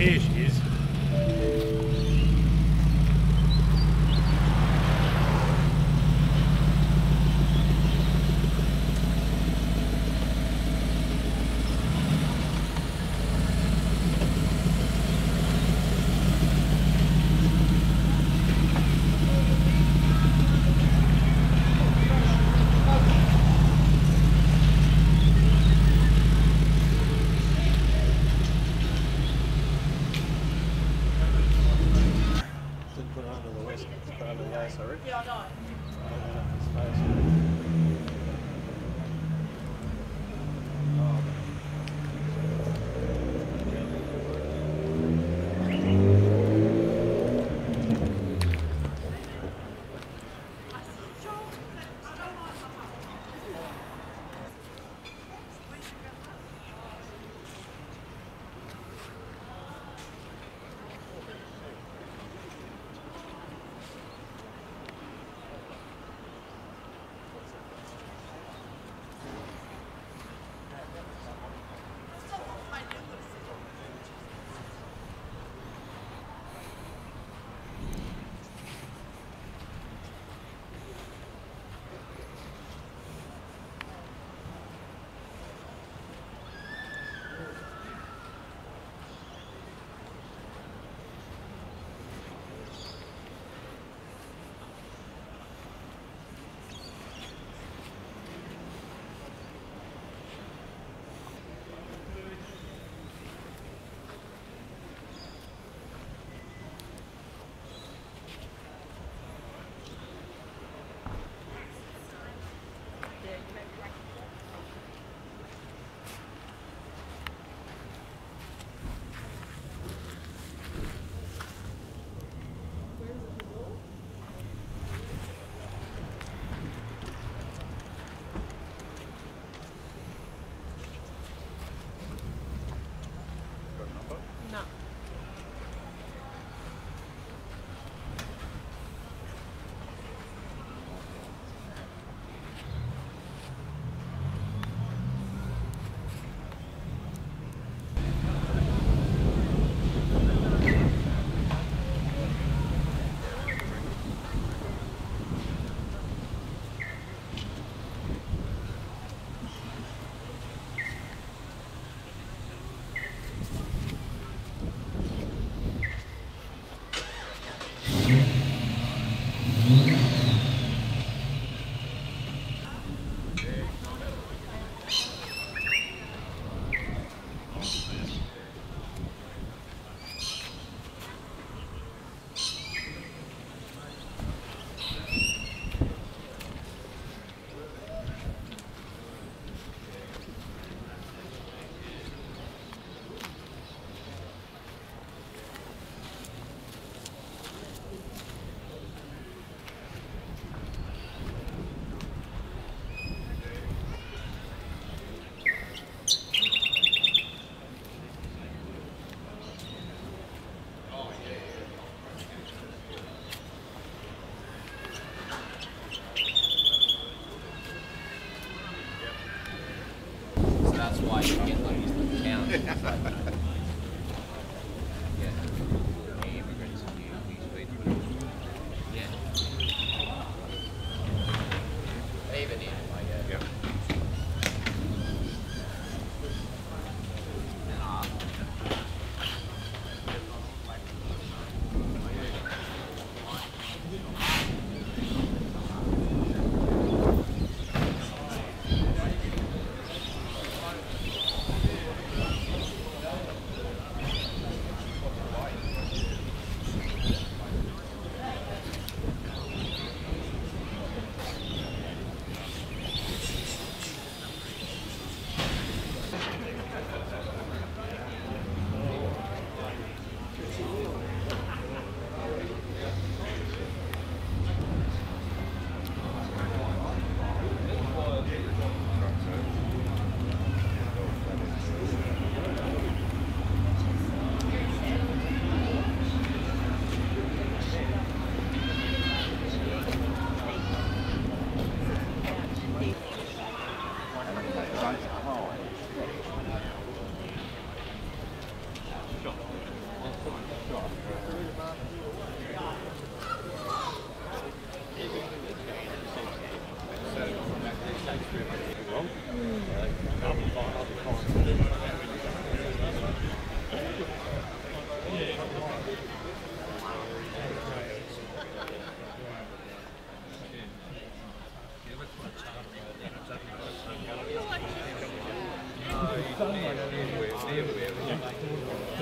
Here she is.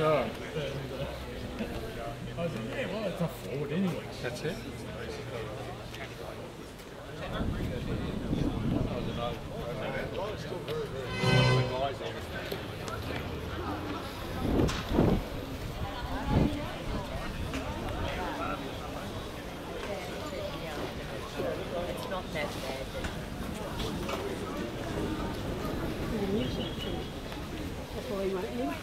Oh. I was like, yeah, well, it's a forward anyway. That's it. It's not that bad. That's all he went in.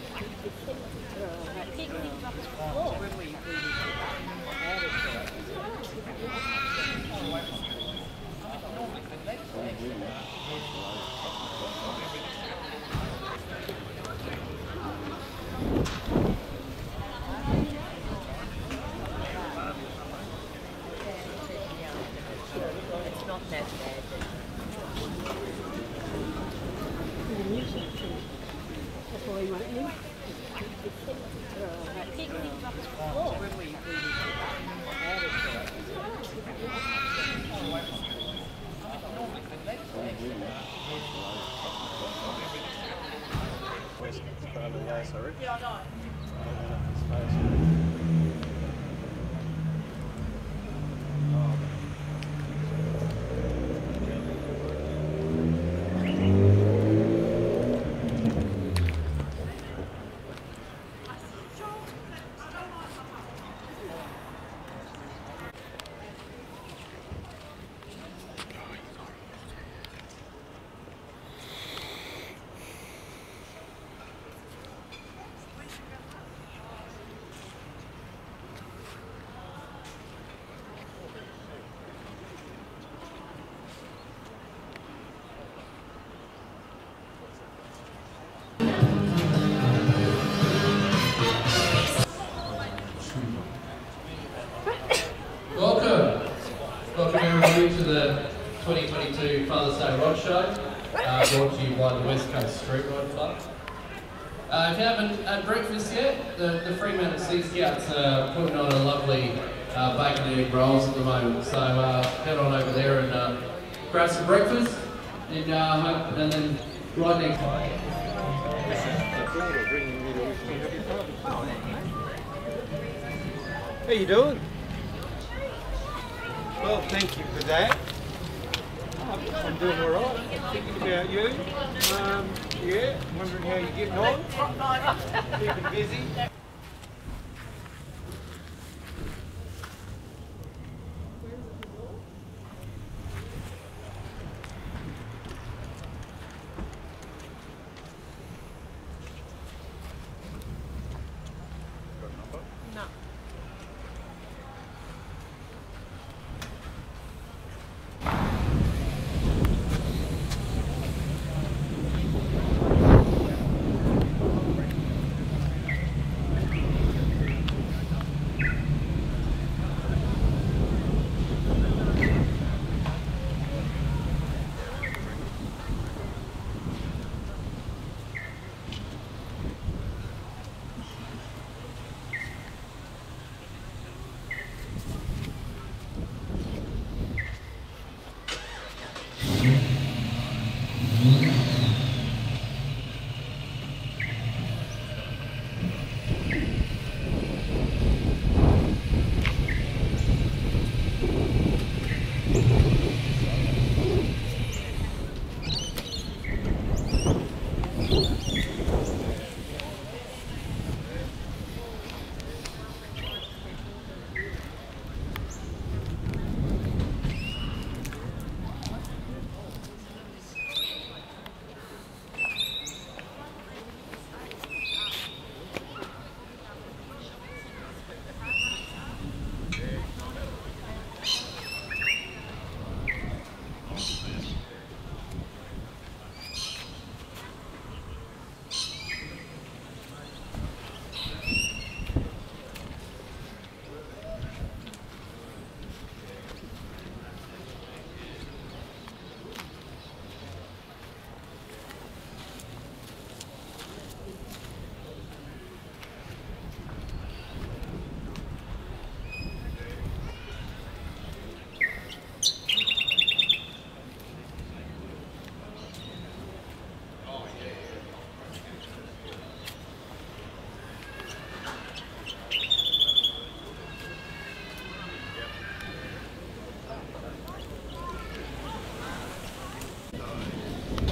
It's not that bad. That's all he went in. Welcome everybody to the 2022 Father's Day Rod Show, brought to you by the West Coast Street Rod Club. If you haven't had breakfast yet, the Fremantle Sea Scouts are putting on a lovely bacon and egg rolls at the moment, so head on over there and grab some breakfast, and then right next How you doing? Well, thank you for that. I'm doing all right. Thinking about you. Yeah, wondering how you're getting on. Keeping busy.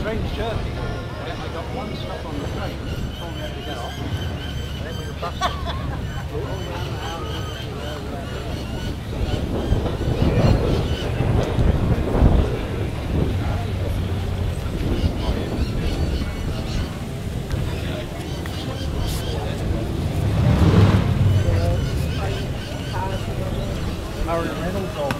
train's jerky. They got one stop on the train, told me to get off, and then we were busted. All around the house. Reynolds or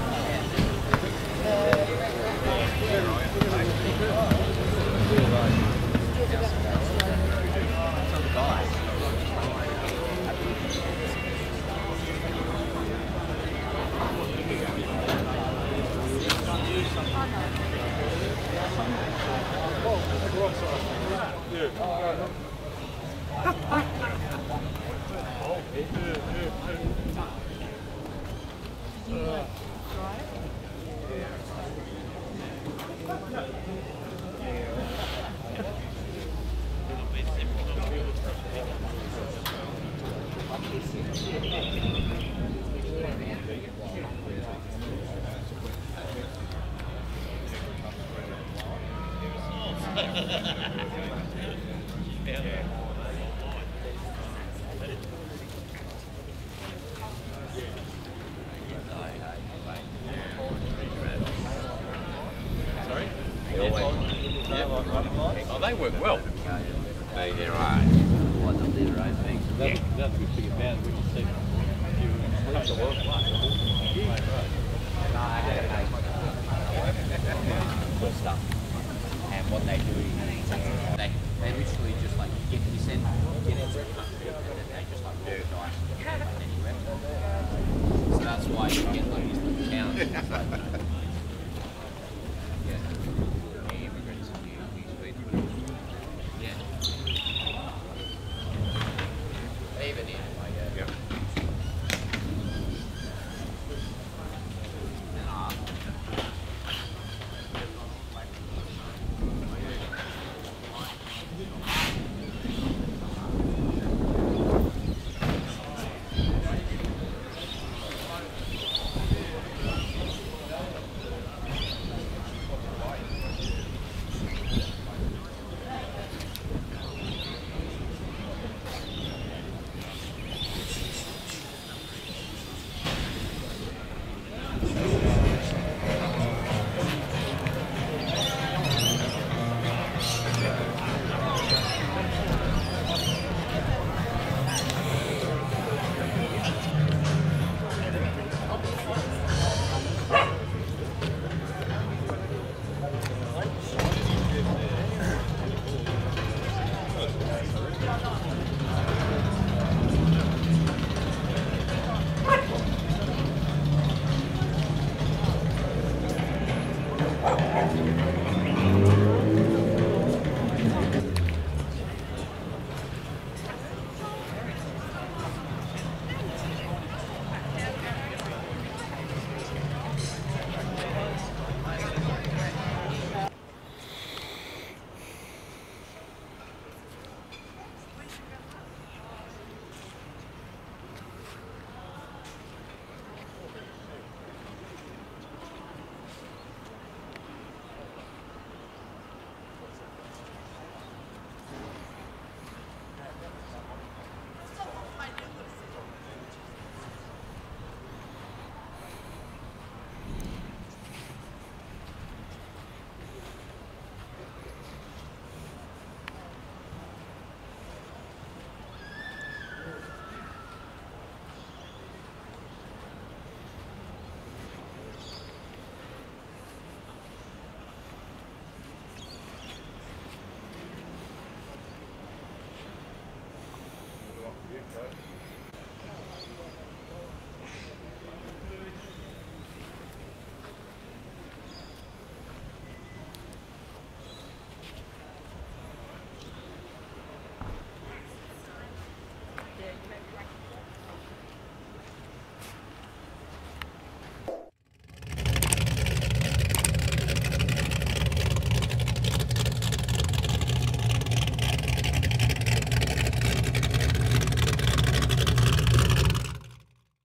Oh, they work well. They do right. What they'll do their own thing. That's good to get down. We can see you stuff. And what they do is they literally just like get into it, and then they just like roll the dice anywhere. So that's why you get like these little towns. Thank you.